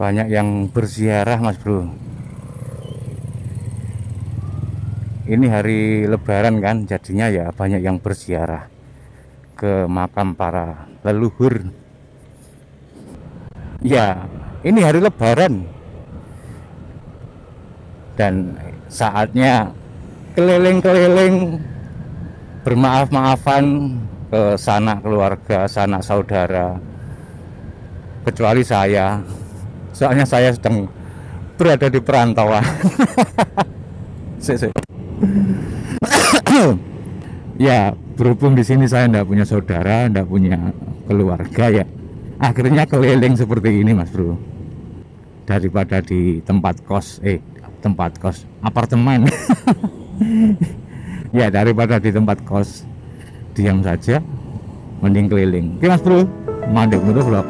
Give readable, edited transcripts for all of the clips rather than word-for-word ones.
banyak yang berziarah Mas Bro. Ini hari Lebaran kan, jadinya ya banyak yang berziarah ke makam para leluhur. Ya, ini hari Lebaran dan saatnya keliling-keliling bermaaf-maafan ke sanak keluarga, sanak saudara. Kecuali saya, soalnya saya sedang berada di perantauan. Ya, berhubung di sini saya tidak punya saudara, tidak punya keluarga, ya akhirnya keliling seperti ini Mas Bro, daripada di tempat kos apartemen. Ya, daripada di tempat kos diam saja, mending keliling. Oke Mas Bro, mandek dulu vlog.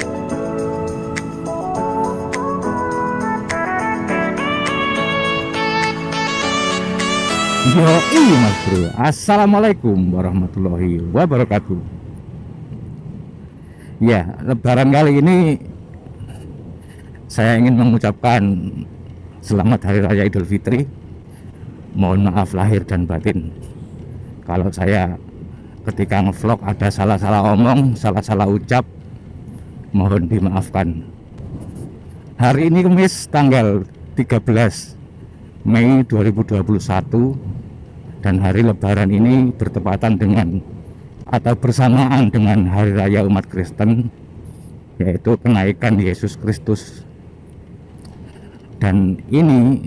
Yo Mas Bro, assalamualaikum warahmatullahi wabarakatuh. Ya, Lebaran kali ini saya ingin mengucapkan selamat Hari Raya Idul Fitri. Mohon maaf lahir dan batin kalau saya ketika ngevlog ada salah-salah omong, salah-salah ucap, mohon dimaafkan. Hari ini Kamis tanggal 13 Mei 2021 dan hari Lebaran ini bertepatan dengan atau bersamaan dengan Hari Raya umat Kristen, yaitu kenaikan Yesus Kristus. Dan ini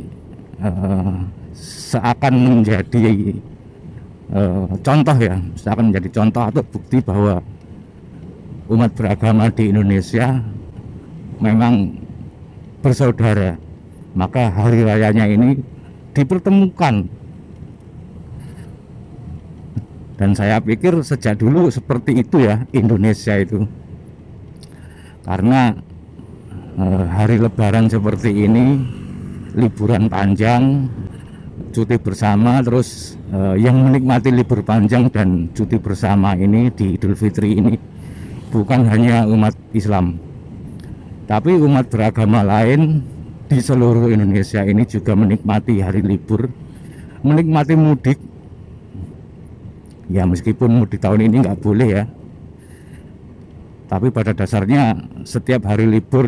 seakan menjadi contoh ya, seakan menjadi contoh atau bukti bahwa umat beragama di Indonesia memang bersaudara. Maka hari rayanya ini dipertemukan. Dan saya pikir sejak dulu seperti itu ya Indonesia itu. Karena hari Lebaran seperti ini, liburan panjang, cuti bersama, terus yang menikmati libur panjang dan cuti bersama ini di Idul Fitri ini bukan hanya umat Islam, tapi umat beragama lain di seluruh Indonesia ini juga menikmati hari libur, menikmati mudik. Ya, meskipun mudik tahun ini nggak boleh ya, tapi pada dasarnya setiap hari libur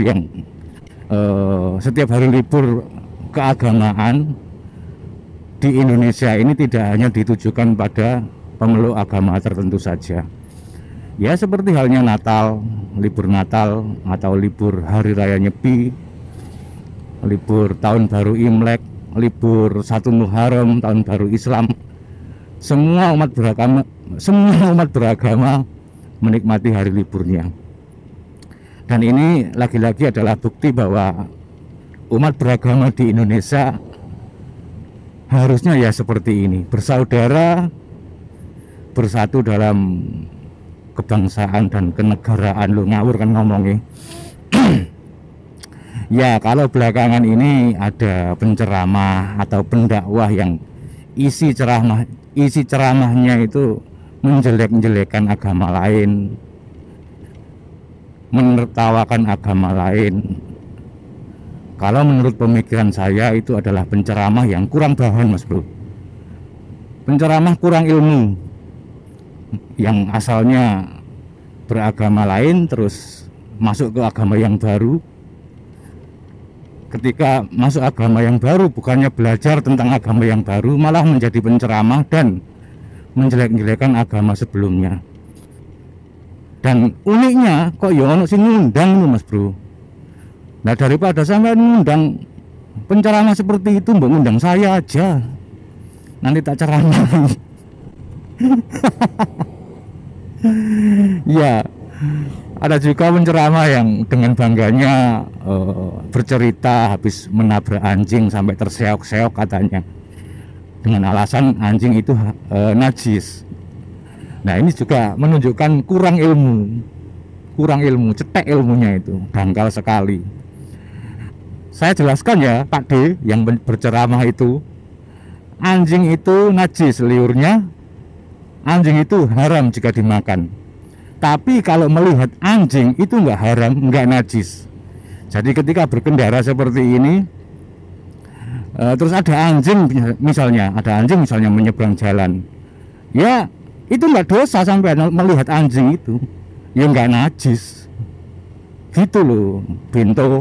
keagamaan di Indonesia ini tidak hanya ditujukan pada pemeluk agama tertentu saja. Ya, seperti halnya Natal, libur Natal atau libur Hari Raya Nyepi, libur Tahun Baru Imlek, libur 1 Muharram, Tahun Baru Islam. Semua umat beragama menikmati hari liburnya. Dan ini lagi-lagi adalah bukti bahwa umat beragama di Indonesia harusnya ya seperti ini, bersaudara, bersatu dalam kebangsaan dan kenegaraan. Lu ngawur kan ngomongnya. Ya, kalau belakangan ini ada penceramah atau pendakwah yang isi ceramahnya itu menjelek-jelekan agama lain, menertawakan agama lain. Kalau menurut pemikiran saya itu adalah penceramah yang kurang bahan Mas Bro, penceramah kurang ilmu, yang asalnya beragama lain terus masuk ke agama yang baru. Ketika masuk agama yang baru, bukannya belajar tentang agama yang baru, malah menjadi penceramah dan menjelek-jelekan agama sebelumnya. Dan uniknya kok ya ono sing ngundang loh Mas Bro. Nah, daripada sampai ngundang penceramah seperti itu, mbok ngundang saya aja, nanti tak ceramah. Ya, ada juga penceramah yang dengan bangganya bercerita habis menabrak anjing sampai terseok-seok katanya, dengan alasan anjing itu najis. Nah, ini juga menunjukkan kurang ilmu, cetek ilmunya itu, dangkal sekali. Saya jelaskan ya Pak D yang berceramah itu, anjing itu najis liurnya, anjing itu haram jika dimakan. Tapi kalau melihat anjing itu nggak haram, nggak najis. Jadi ketika berkendara seperti ini, terus ada anjing misalnya, menyeberang jalan, ya itu nggak dosa sampai melihat anjing itu, ya nggak najis, gitu loh, Binto.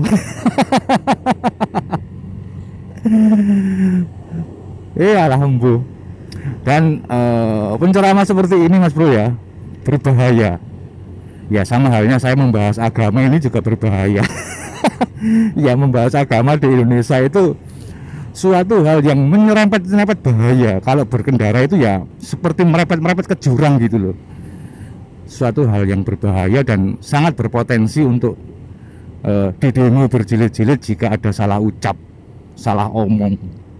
Iya lah embu. Dan penceramah seperti ini Mas Bro ya, berbahaya. Ya sama halnya saya membahas agama ini juga berbahaya. Ya membahas agama di Indonesia itu suatu hal yang menyerempet-nyerempet bahaya. Kalau berkendara itu ya seperti merepet-merepet ke jurang gitu loh. Suatu hal yang berbahaya dan sangat berpotensi untuk didemo berjilid-jilid jika ada salah ucap, salah omong.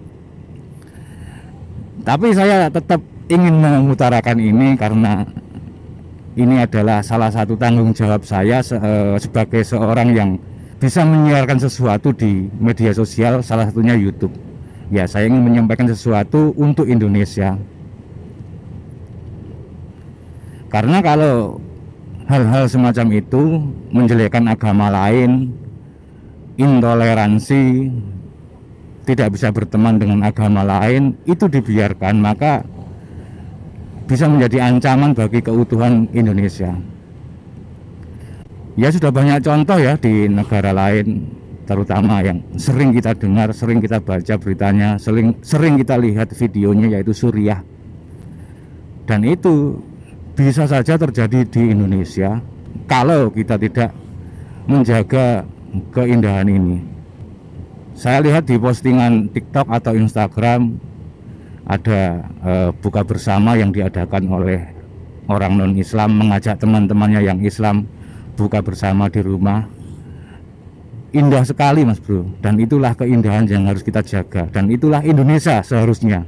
Tapi saya tetap ingin mengutarakan ini karena ini adalah salah satu tanggung jawab saya sebagai seorang yang bisa menyiarkan sesuatu di media sosial, salah satunya YouTube. Ya, saya ingin menyampaikan sesuatu untuk Indonesia. Karena kalau hal-hal semacam itu, menjelekkan agama lain, intoleransi, tidak bisa berteman dengan agama lain, itu dibiarkan, maka bisa menjadi ancaman bagi keutuhan Indonesia. Ya sudah banyak contoh ya di negara lain, terutama yang sering kita dengar, sering kita baca beritanya, sering kita lihat videonya, yaitu Suriah. Dan itu bisa saja terjadi di Indonesia kalau kita tidak menjaga keindahan ini. Saya lihat di postingan TikTok atau Instagram ada buka bersama yang diadakan oleh orang non-Islam, mengajak teman-temannya yang Islam buka bersama di rumah. Indah sekali Mas Bro, dan itulah keindahan yang harus kita jaga, dan itulah Indonesia seharusnya.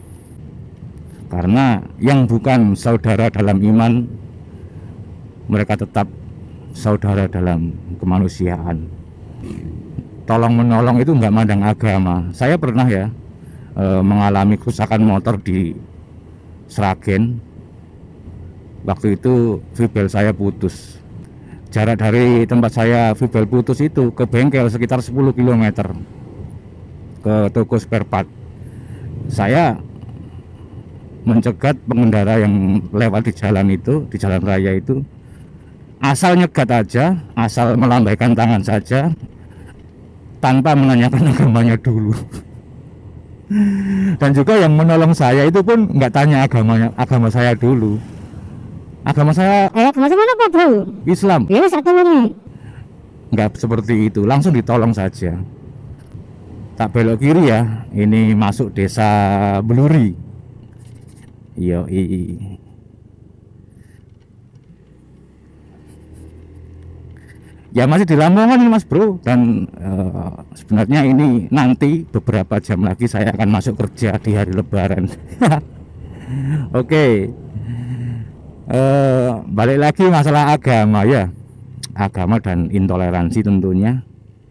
Karena yang bukan saudara dalam iman, mereka tetap saudara dalam kemanusiaan. Tolong menolong itu nggak mandang agama. Saya pernah ya mengalami kerusakan motor di Sragen. Waktu itu Vibel saya putus. Jarak dari tempat saya Vibel putus itu ke bengkel sekitar 10 km, ke toko spare part. Saya mencegat pengendara yang lewat di jalan itu, di jalan raya itu, asal nyegat aja, asal melambaikan tangan saja, tanpa menanyakan agamanya dulu. Dan juga yang menolong saya itu pun nggak tanya agama saya dulu. Agama saya agama mana Pak Bro? Islam. Ya satu ini. Nggak seperti itu, langsung ditolong saja. Tak belok kiri ya, ini masuk desa Beluri. Iya. Ya masih di Lamongan ini Mas Bro, dan sebenarnya ini nanti beberapa jam lagi saya akan masuk kerja di hari Lebaran. Oke. Balik lagi masalah agama ya, agama dan intoleransi tentunya.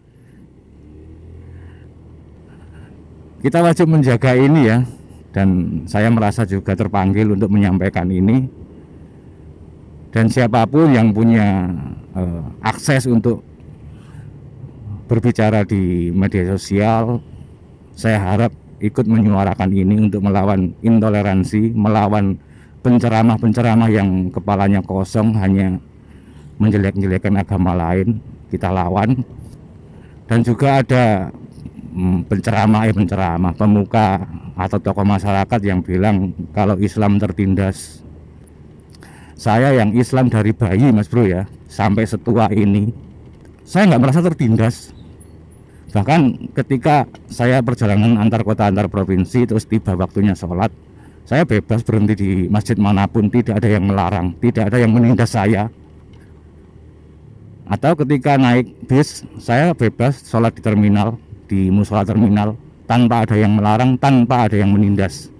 Kita wajib menjaga ini ya, dan saya merasa juga terpanggil untuk menyampaikan ini. Dan siapapun yang punya akses untuk berbicara di media sosial, saya harap ikut menyuarakan ini untuk melawan intoleransi, melawan penceramah-penceramah yang kepalanya kosong hanya menjelek-jelekan agama lain. Kita lawan. Dan juga ada penceramah, pemuka atau tokoh masyarakat yang bilang kalau Islam tertindas. Saya yang Islam dari bayi Mas Bro ya, sampai setua ini, saya nggak merasa tertindas. Bahkan ketika saya perjalanan antar kota antar provinsi, terus tiba waktunya sholat, saya bebas berhenti di masjid manapun, tidak ada yang melarang, tidak ada yang menindas saya. Atau ketika naik bis, saya bebas sholat di terminal, di musola terminal, tanpa ada yang melarang, tanpa ada yang menindas.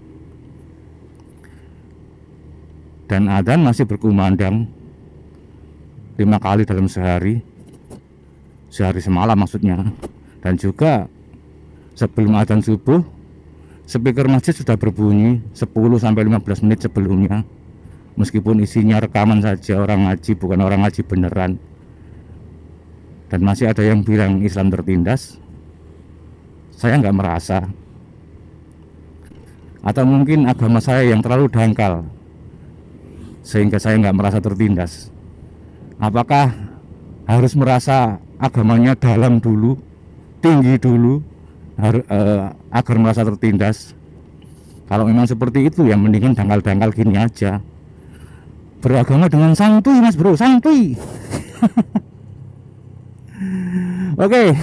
Dan adzan masih berkumandang 5 kali dalam sehari semalam maksudnya. Dan juga sebelum adzan subuh, speaker masjid sudah berbunyi 10-15 menit sebelumnya, meskipun isinya rekaman saja, orang ngaji, bukan orang ngaji beneran. dan masih ada yang bilang Islam tertindas. Saya nggak merasa, atau mungkin agama saya yang terlalu dangkal sehingga saya nggak merasa tertindas. Apakah harus merasa agamanya dalam dulu, tinggi dulu, agar merasa tertindas? Kalau memang seperti itu ya mendingan dangkal-dangkal gini aja. Beragama dengan santuy mas bro, santuy. Oke.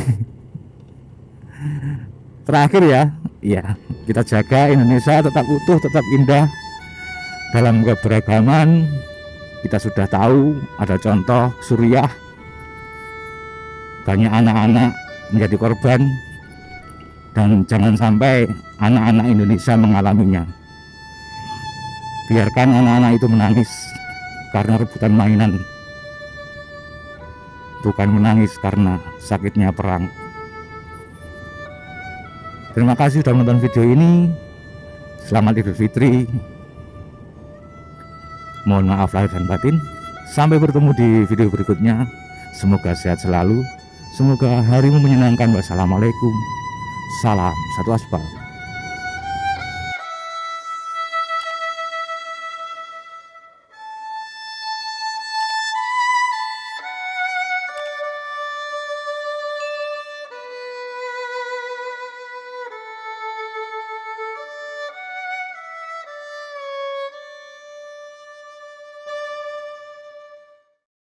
Terakhir ya kita jaga Indonesia tetap utuh, tetap indah dalam keberagaman. Kita sudah tahu ada contoh Suriah, banyak anak-anak menjadi korban, dan jangan sampai anak-anak Indonesia mengalaminya. Biarkan anak-anak itu menangis karena rebutan mainan, bukan menangis karena sakitnya perang. Terima kasih sudah menonton video ini. Selamat Idul Fitri. Mohon maaf lahir dan batin. Sampai bertemu di video berikutnya. Semoga sehat selalu. Semoga harimu menyenangkan. Wassalamualaikum. Salam satu aspal.